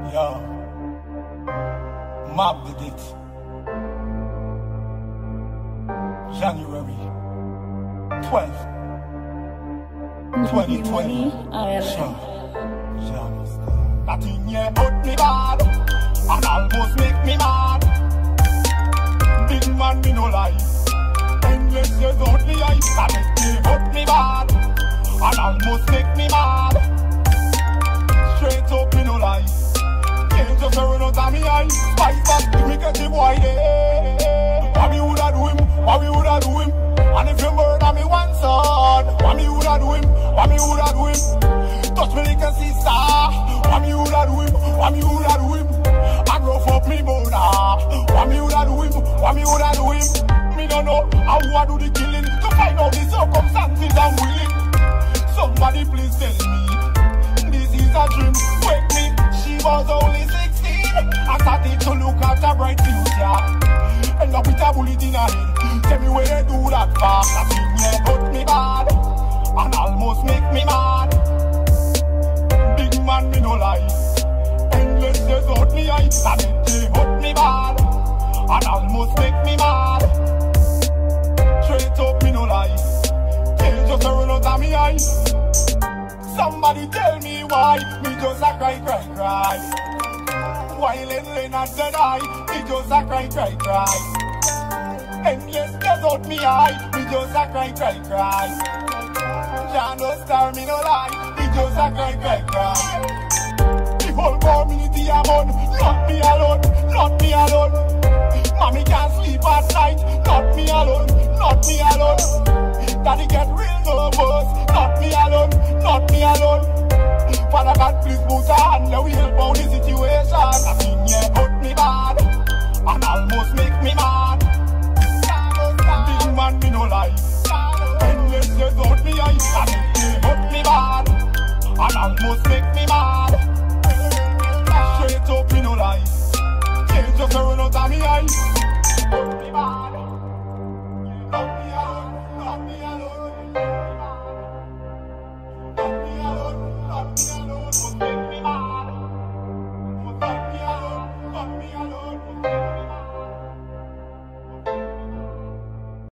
Yo, Mob did it. January 12th, 2020. Sure. Nothing yet put me bad and almost make me mad. Big man, me no lie. Endless years out the ice that make me put me bad and almost make me mad. Straight up, me no lie. Can't just run out of me eyes. Spice up, we get him wide. What me woulda do him? What me woulda do him? And if you murder me one son, what me woulda do him? What me woulda do him? Touch me like a sister. What me woulda do him? What me woulda do him? And rough up me mother. What me woulda do him? What me woulda do him? Me don't know how I do the killing. To find out the circumstances I'm willing. Somebody please tell me this is a dream. Wake me. She was only 16. I started to look at a bright future. End up with a bullet in her head. Tell me where they do that for. That thing yeah hurt me bad and almost make me mad. Big man, me no lie. Endless years out me eyes. That it hurt me bad and almost make me mad. Straight up, me no lie. Can't just run out of me eyes. Somebody tell me why. Me just a cry, cry, cry. While in Leonard said I, me just a cry, cry, cry. Endless years out me eye. Me just a cry, cry, cry. John no star, me no lie. Me just a cry, cry, cry. The whole community I'm on. Not me alone, not me alone. Mommy can't sleep at night. Not me alone, not me alone. Daddy get real nervous. Not me alone, not me alone. Father God please put a hand. Let we help out the situation. I mean yeah hurt me bad and almost make me mad. Big man me no lie. Endless years out me eyes. I mean yeah hurt me bad and almost make me mad.